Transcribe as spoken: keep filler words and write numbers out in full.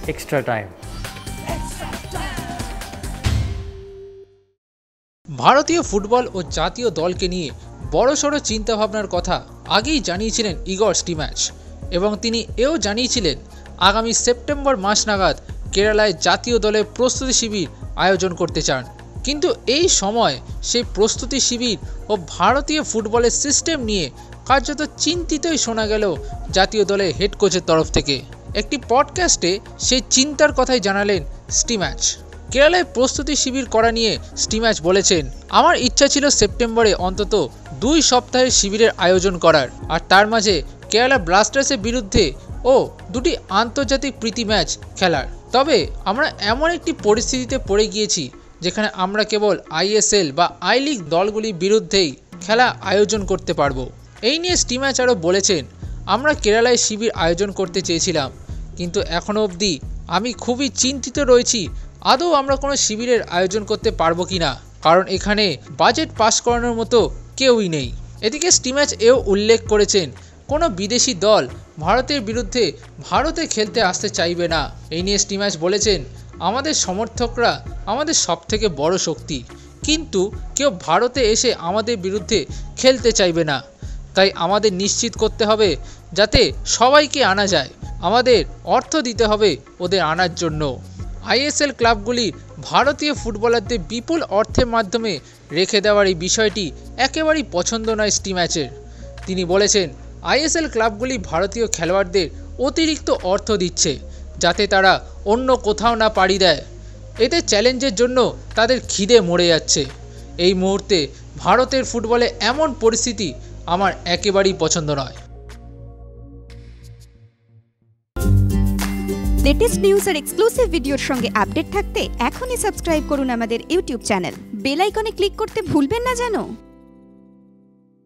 extra time. ভারতীয় football ও জাতীয় দলকে নিয়ে বড়সড় চিন্তাভাবনার কথা আগেই জানিয়েছিলেন ইগর স্টিম্যাচ এবং তিনি এও জানিয়েছিলেন আগামী সেপ্টেম্বর মাস নাগাদ কেরালায় জাতীয় দলের প্রস্তুতি শিবির আয়োজন করতে চান। কিন্তু এই সময় সেই প্রস্তুতি শিবির ও ভারতীয় ফুটবলের সিস্টেম নিয়ে কার্যত চিন্তিতই শোনা গেল জাতীয় দলের হেড কোচের তরফ থেকে। একটি পডকাস্টে সেই চিন্তার কথাই জানালেন স্টিম্যাচ। কেরালায় প্রস্তুতি শিবির করা নিয়ে স্টিম্যাচ বলেছেন, আমার ইচ্ছা ছিল সেপ্টেম্বরে অন্তত দুই সপ্তাহের শিবিরের আয়োজন করার, আর তার মাঝে কেরালা ব্লাস্টার্সের বিরুদ্ধে ও দুটি আন্তর্জাতিক প্রীতি ম্যাচ খেলার। তবে আমরা এমন একটি পরিস্থিতিতে পড়ে গিয়েছি যেখানে আমরা কেবল আইএসএল বা আই লিগ দলগুলির বিরুদ্ধেই খেলা আয়োজন করতে পারবো। এই নিয়ে স্টিম্যাচ আরও বলেছেন, আমরা কেরালায় শিবির আয়োজন করতে চেয়েছিলাম, কিন্তু এখনও অবধি আমি খুবই চিন্তিত রয়েছি আদৌ আমরা কোনো শিবিরের আয়োজন করতে পারবো কি না, কারণ এখানে বাজেট পাস করানোর মতো কেউই নেই। এদিকে স্টিম্যাচ এও উল্লেখ করেছেন কোনো বিদেশি দল ভারতের বিরুদ্ধে ভারতে খেলতে আসতে চাইবে না। এই নিয়ে স্টিম্যাচ বলেছেন, আমাদের সমর্থকরা আমাদের সবথেকে বড় শক্তি, কিন্তু কেউ ভারতে এসে আমাদের বিরুদ্ধে খেলতে চাইবে না। তাই আমাদের নিশ্চিত করতে হবে যাতে সবাইকে আনা যায়, আমাদের অর্থ দিতে হবে ওদের আনার জন্য। আইএসএল ক্লাবগুলির ভারতীয় ফুটবলারদের বিপুল অর্থের মাধ্যমে রেখে দেওয়ার এই বিষয়টি একেবারেই পছন্দ নয় স্টিম্যাচের। তিনি বলেছেন, আইএসএল ক্লাবগুলি ভারতীয় খেলোয়াড়দের অতিরিক্ত অর্থ দিচ্ছে যাতে তারা অন্য কোথাও না পাড়ি দেয়। এতে চ্যালেঞ্জের জন্য তাদের খিদে মরে যাচ্ছে। এই মুহূর্তে ভারতের ফুটবলে এমন পরিস্থিতি আমার একেবারেই পছন্দ নয়। লেটেস্ট নিউজ আর এক্সক্লুসিভ ভিডিওর সঙ্গে আপডেট থাকতে এখনই সাবস্ক্রাইব করুন আমাদের ইউটিউব চ্যানেল। বেল আইকনে ক্লিক করতে ভুলবেন না যেন।